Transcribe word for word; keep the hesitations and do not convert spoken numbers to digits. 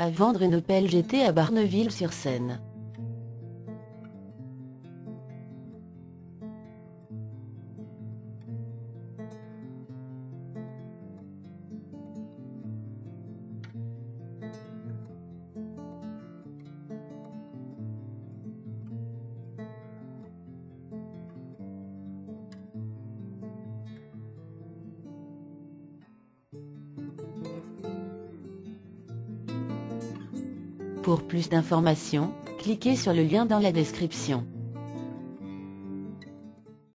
À vendre une Opel G T à Barneville-sur-Seine. Pour plus d'informations, cliquez sur le lien dans la description.